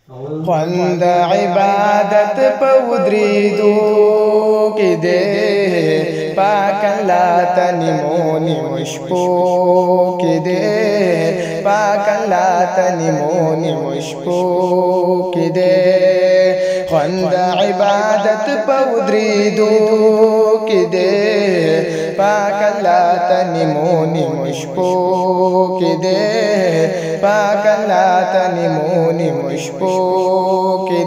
خوند عبادت په ودریدو کې دې پاک الله ته نیمو نیمو شپو کې دې پاک الله ته نیمو نیمو شپو کې دې خوند عبادت په ودریدو کې دې پاک الله ته نیمو نیمو شپو کې دې پاک الله ته نیمو نیمو شپو کې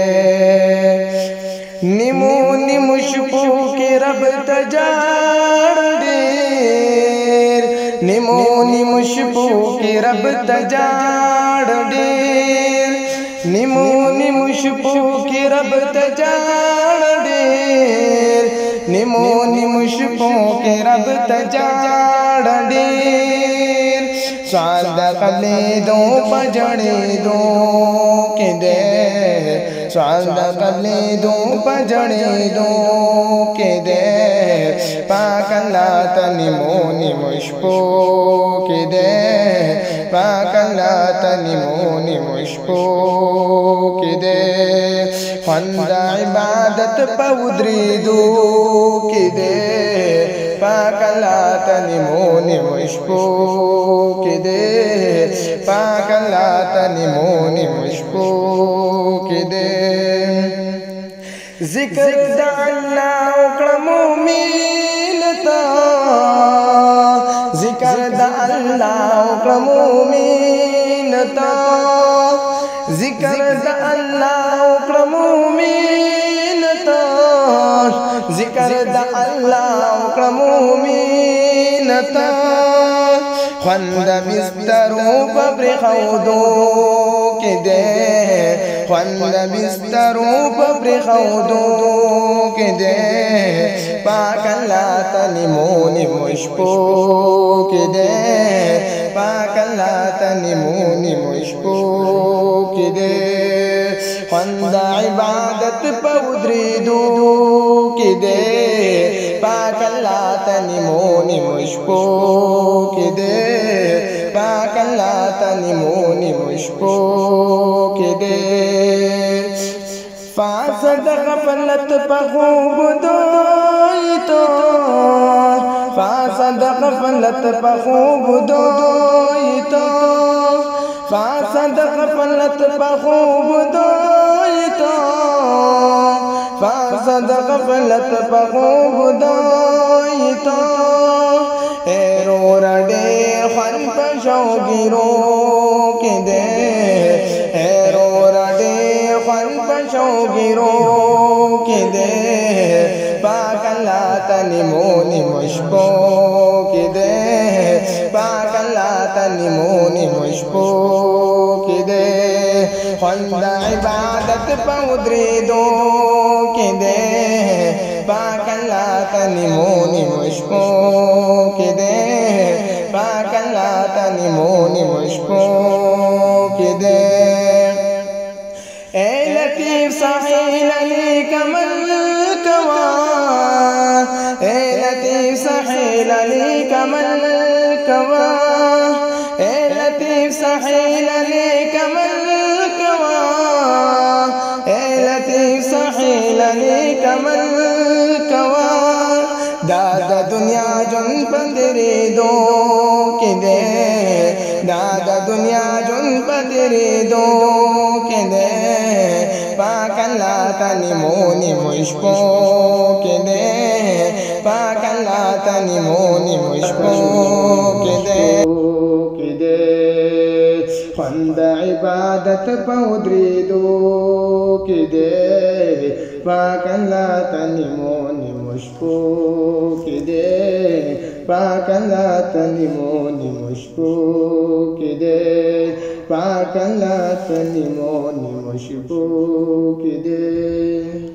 دې نیمو نیمو شپو کې رب ته جاړ ډېر نیمو نیمو شپو کې رب ته جاړ ډېر نیمو نیمو شپو کې رب ته جاړ ډېر نیمو نیمو شپو کې رب ته جاړ ډېر سوال د قبلېدو په جړېدو کې دې سوال د قبلېدو په جړېدو کې دې پاک الله ته نیمو نیمو شپو کې دې پاک الله ته نیمو نیمو شپو کې دې خوند عبادت په ودریدو کې دې پاک الله ته نیمو نیمو شپو کې دې پاک الله ته نیمو نیمو شپو کې دې ذکر د الله وکړه مومن ته ذکر د الله وکړه مومن ته ذکر د الله وکړه مومن ته ذکر د الله وکړه مومن ته خوند بسترو په پرېښودو کې دې خوند بسترو په پرېښودو کې دې پاک الله ته نیمو نیمو شپو کې دې پاک الله ته نیمو نیمو شپو کې دې خوند عبادت په ودریدو کې دې پاک الله ته نیمو نیمو شپو کې دې پاک الله ته نیمو نیمو شپو کې دې فاسد غفلت په خوب دوی تو فاسد غفلت په خوب دوی تو فاسد غفلت په خوب دوی تو فاسد غفلت په خوب دوی تو ایرو رډې خوان په شوګیرو کې دې ایرو رډې خوان په شوګیرو کې دې پاک الله ته نیمو نیمو شپو کې دې پاک الله ته نیمو نیمو شپو کې دې خوند عبادت په ودریدو کې دې پاک الله ته نیمو نیمو شپو کې دې پاک الله ته نیمو نیمو شپو کې دې اے لطیف ساحل علی کمل کوا اے لطیف ساحل علی کمل کوا اے لطیف ساحل علی کمل کوا اے لطیف ساحل علی کمل کوا دا د دنیا جون پندریدو کې دې دا د دنیا جون پندریدو کې دې پاک الله ته نیمو نیمو شپو کې دې پاک الله ته نیمو نیمو شپو کې دې خوند عبادت په ودریدو کې دې پاک الله ته نیمو نیمو شپو کې دې پاک الله ته نیمو نیمو شپو کې دې پاک الله ته نیمو نیمو شپو کې دې